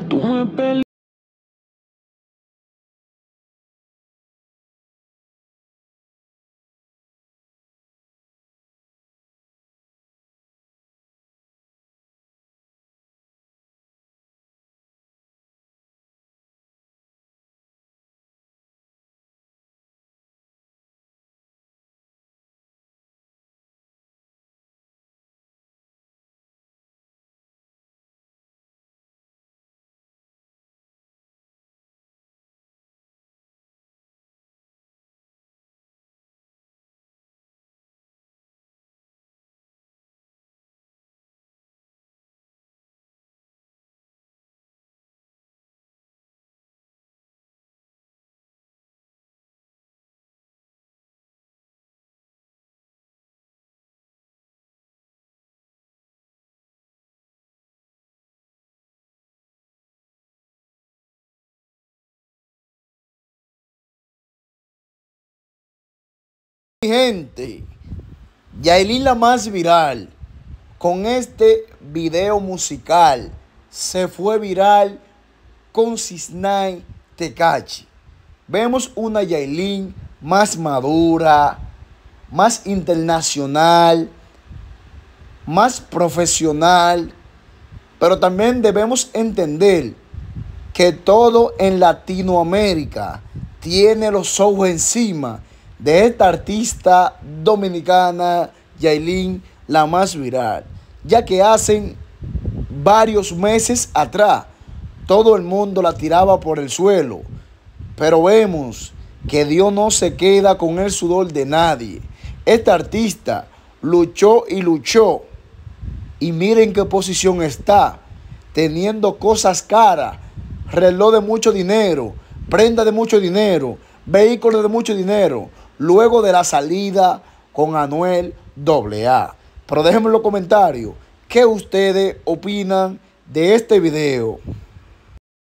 Tú me peleas. Mi gente, Yailin la más viral, con este video musical, se fue viral con 6ix9ine Tekashi. Vemos una Yailin más madura, más internacional, más profesional, pero también debemos entender que todo en Latinoamérica tiene los ojos encima de esta artista dominicana, Yailin, la más viral, ya que hacen varios meses atrás todo el mundo la tiraba por el suelo, pero vemos que Dios no se queda con el sudor de nadie. Esta artista luchó y luchó, y miren qué posición está, teniendo cosas caras, reloj de mucho dinero, prenda de mucho dinero, vehículos de mucho dinero, luego de la salida con Anuel AA. Pero déjenme en los comentarios qué ustedes opinan de este video.